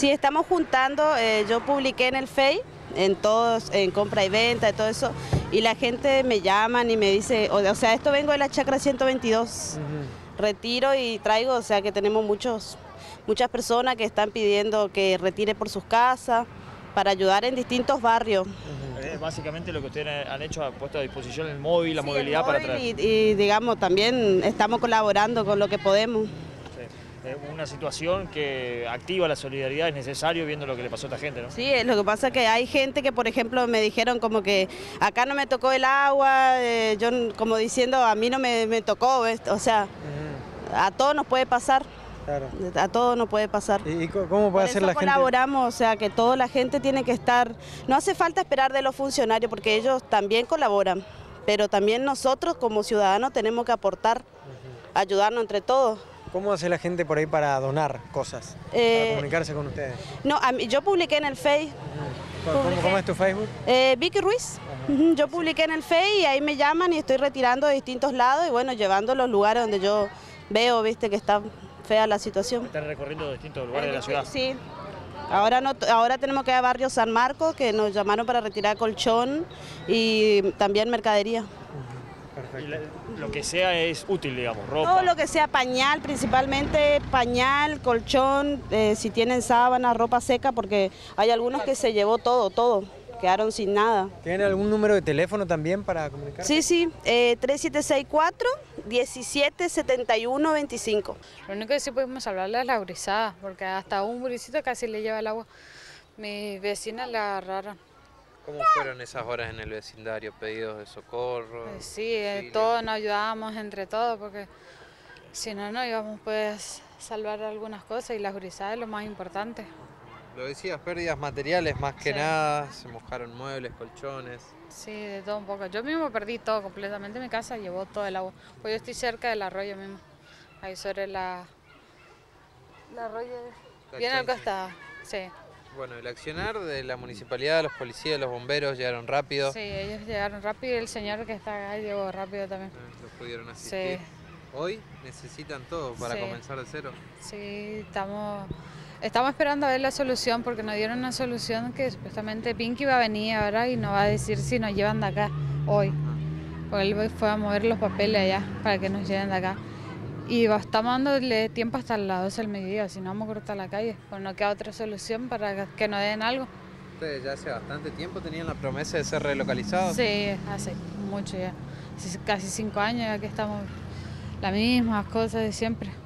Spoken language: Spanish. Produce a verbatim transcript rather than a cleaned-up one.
Sí, estamos juntando, eh, yo publiqué en el Face, en todos, en compra y venta, y todo eso, y la gente me llaman y me dice, o, o sea, esto vengo de la chacra ciento veintidós, uh-huh. Retiro y traigo, o sea que tenemos muchos, muchas personas que están pidiendo que retire por sus casas, para ayudar en distintos barrios. Uh-huh. Eh, básicamente lo que ustedes han hecho, ha puesto a disposición el móvil, la sí, movilidad el móvil para traer. Y, y digamos, también estamos colaborando con lo que podemos. Una situación que activa la solidaridad, es necesario viendo lo que le pasó a esta gente, ¿no? Sí, lo que pasa es que hay gente que, por ejemplo, me dijeron como que acá no me tocó el agua, eh, yo como diciendo a mí no me, me tocó, ¿ves? O sea, uh-huh. A todos nos puede pasar. Claro. A todos nos puede pasar. ¿Y cómo puede hacer la gente? Colaboramos, o sea, que toda la gente tiene que estar, no hace falta esperar de los funcionarios porque ellos también colaboran, pero también nosotros como ciudadanos tenemos que aportar, uh-huh. Ayudarnos entre todos. ¿Cómo hace la gente por ahí para donar cosas, eh, para comunicarse con ustedes? No, a mí, yo publiqué en el Face. ¿Cómo, publiqué, ¿Cómo es tu Facebook? Eh, Vicky Ruiz. Uh-huh. Yo publiqué en el Face y ahí me llaman y estoy retirando de distintos lados y bueno, llevando a los lugares donde yo veo, viste, que está fea la situación. Están recorriendo distintos lugares de la ciudad. Sí. Ahora, no, ahora tenemos que ir a Barrio San Marcos, que nos llamaron para retirar colchón y también mercadería. Y la, lo que sea es útil, digamos, ropa. Todo lo que sea pañal, principalmente pañal, colchón, eh, si tienen sábanas, ropa seca, porque hay algunos que se llevó todo, todo, quedaron sin nada. ¿Tienen algún número de teléfono también para comunicarse? Sí, sí, eh, tres siete seis cuatro, diecisiete setenta y uno veinticinco. Lo único que sí pudimos salvarla es la gurizada, porque hasta un gurisito casi le lleva el agua. Mis vecinas la agarraron. ¿Cómo fueron esas horas en el vecindario? ¿Pedidos de socorro? Pues sí, eh, todos nos ayudábamos entre todos, porque si no, no íbamos pues salvar algunas cosas y las gurizadas es lo más importante. Lo decías, pérdidas materiales más que sí. Nada, se mojaron muebles, colchones. Sí, de todo un poco. Yo mismo perdí todo completamente, mi casa llevó todo el agua. Pues yo estoy cerca del arroyo mismo, ahí sobre la... el arroyo, la bien al costado, sí. Bueno, el accionar de la municipalidad, los policías, los bomberos llegaron rápido. Sí, ellos llegaron rápido y el señor que está acá llegó rápido también. Eh, los pudieron asistir. Sí. Hoy necesitan todo para sí. Comenzar de cero. Sí, estamos, estamos esperando a ver la solución porque nos dieron una solución que supuestamente Pinky va a venir ahora y nos va a decir si nos llevan de acá hoy. Ah. Porque él fue a mover los papeles allá para que nos lleven de acá. Y estamos dándole tiempo hasta las doce del mediodía, si no vamos a cortar la calle, pues no queda otra solución para que nos den algo. ¿Ustedes ya hace bastante tiempo tenían la promesa de ser relocalizados? Sí, hace mucho ya, hace casi cinco años ya que estamos las mismas cosas de siempre.